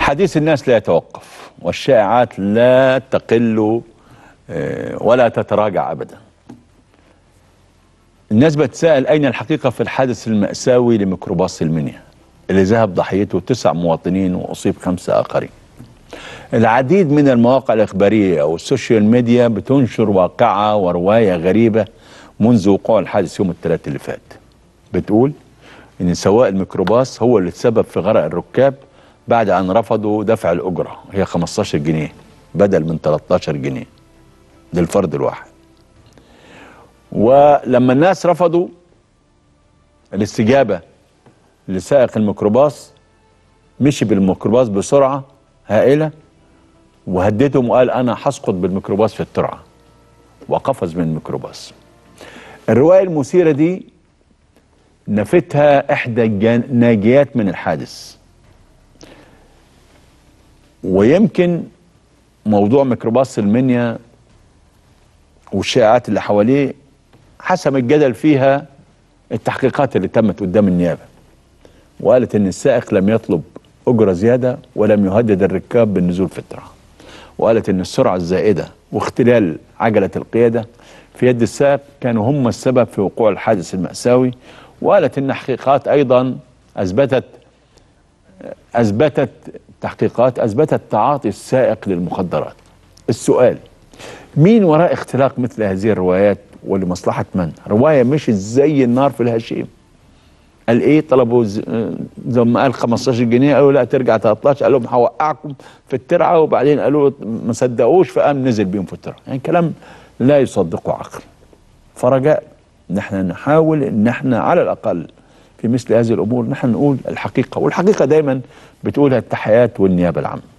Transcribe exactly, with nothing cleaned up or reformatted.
حديث الناس لا يتوقف، والشائعات لا تقل ولا تتراجع أبدا. الناس بتسأل أين الحقيقة في الحادث المأساوي لميكروباص المنيا اللي ذهب ضحيته تسع مواطنين وأصيب خمسة آخرين. العديد من المواقع الإخبارية والسوشيال ميديا بتنشر واقعة ورواية غريبة منذ وقوع الحادث يوم الثلاث اللي فات. بتقول إن سواق الميكروباص هو اللي تسبب في غرق الركاب بعد أن رفضوا دفع الأجرة، هي خمستاشر جنيه بدل من تلتاشر جنيه للفرد الواحد. ولما الناس رفضوا الاستجابة لسائق الميكروباص، مشي بالميكروباص بسرعة هائلة وهددهم وقال أنا هسقط بالميكروباص في الترعة، وقفز من الميكروباص. الرواية المثيرة دي نفتها إحدى الناجيات من الحادث، ويمكن موضوع ميكروباص المنيا والشائعات اللي حواليه حسم الجدل فيها التحقيقات اللي تمت قدام النيابة، وقالت ان السائق لم يطلب أجرة زيادة ولم يهدد الركاب بالنزول في الترعة، وقالت ان السرعة الزائدة واختلال عجلة القيادة في يد السائق كانوا هم السبب في وقوع الحادث المأساوي، وقالت ان تحقيقات ايضا اثبتت اثبتت تحقيقات اثبتت تعاطي السائق للمخدرات. السؤال: مين وراء اختلاق مثل هذه الروايات ولمصلحة من؟ رواية مشت زي النار في الهشيم. قال ايه؟ طلبوا زي ما قال خمستاشر جنيه، قالوا لا ترجع تلتاشر، قال لهم هوقعكم في الترعة، وبعدين قالوا ما صدقوش فقام نزل بيهم في الترعة. يعني كلام لا يصدقه عقل. فرجاء ان احنا نحاول ان احنا على الاقل في مثل هذه الامور نحن نقول الحقيقة، والحقيقة دايما بتقولها التحيات والنيابة العامة.